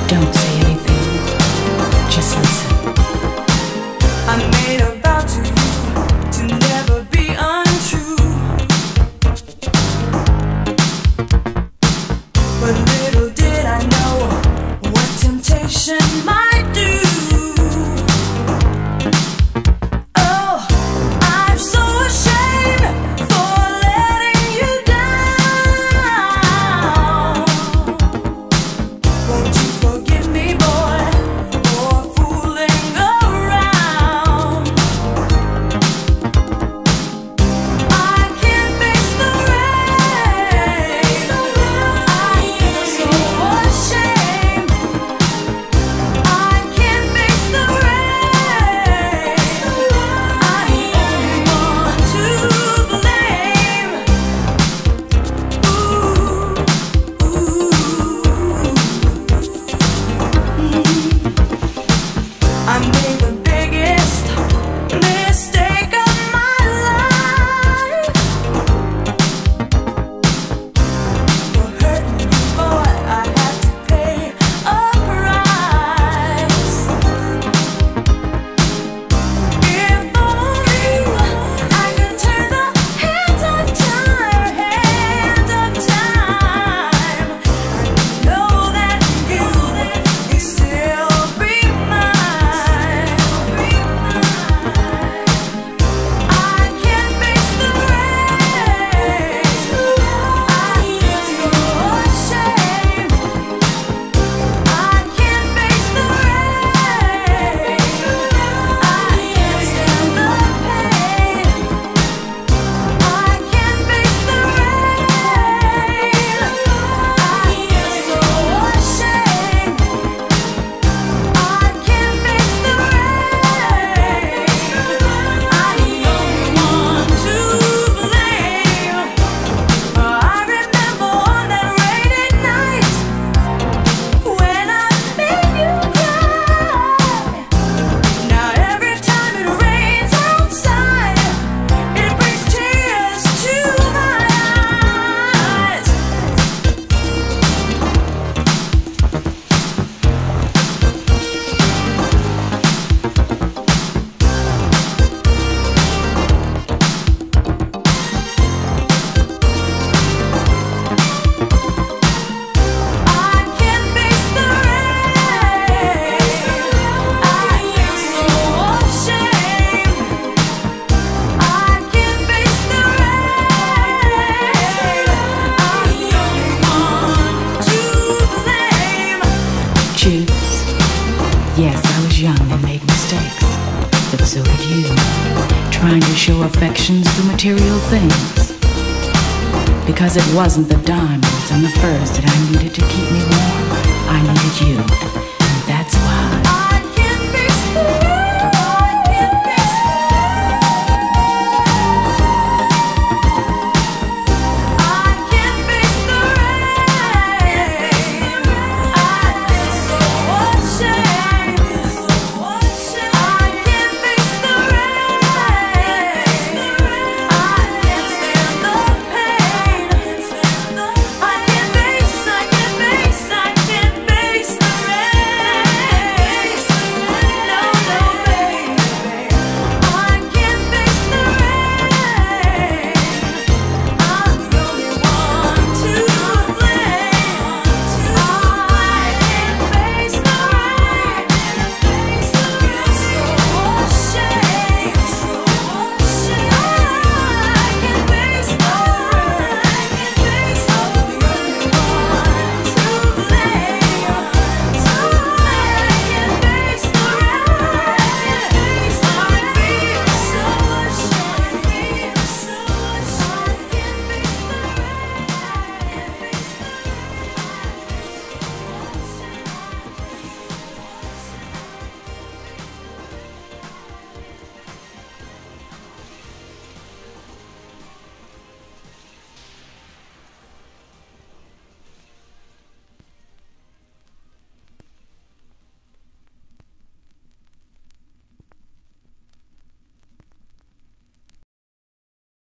Don't say anything, just listen. I made a vow to you to never be untrue, but little did I know what temptation might do. Oh, I'm so ashamed for letting you down. Won't you forgive me, boy, for fooling around? I can't face the rain. I feel so ashamed. I can't face the rain. I'm the only one to blame. I made the biggest mistake of my life. For hurting you, boy, I had to pay a price. If only I could turn the hands of time, I know that you still be mine. I can't face the rain. I feel so ashamed. I can't face the rain. I can't stand the pain. I can't face the rain. I feel so ashamed. I can't face the rain. I'm the only one to blame. I remember on that rainy night when I made you cry. Now every time it rains outside, it brings tears to my eyes. I can't face the rain. I feel so ashamed. I can't face the rain. I'm the only one to blame. Choose. Yes, I was young and made mistakes, but so did you. Trying to show affections through material things. Because it wasn't the diamonds and the furs that I needed to keep me warm. I needed you.